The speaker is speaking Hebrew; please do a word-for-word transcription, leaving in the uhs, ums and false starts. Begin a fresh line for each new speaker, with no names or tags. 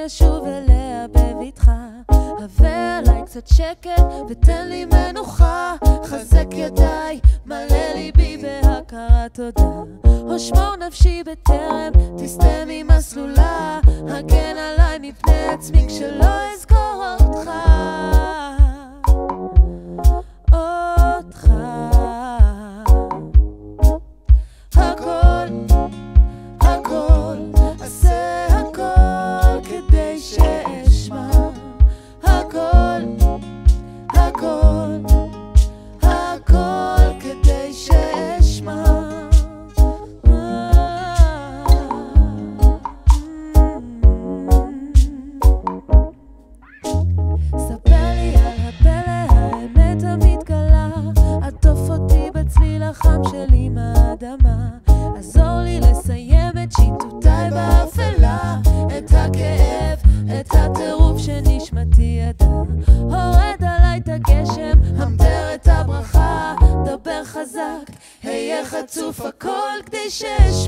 אשוב אליה בביתך. הבא עליי קצת שקט ותן לי מנוחה, חזק ידיי, מלא ליבי בהכרת תודה. הושמור נפשי בטרם תסתה ממסלולה, הגן עליי מפני עצמי כשלא אזכור אותך. אותך הכל, הכל, עשה הכל כדי שאשמע. הכל, הכל, הכל כדי שאשמע. ספר לי על הפלא, האמת המתגלה, עטוף אותי בצליל החם שלי מהאדמה, עזור לי לסיים את שיטותיי באפלה, את הכאב, את הטירוף שנשמתי ידע. הורד עליי את הגשם, המדר את הברכה, דבר חזק, היה חצוף הכל כדי שאשמע.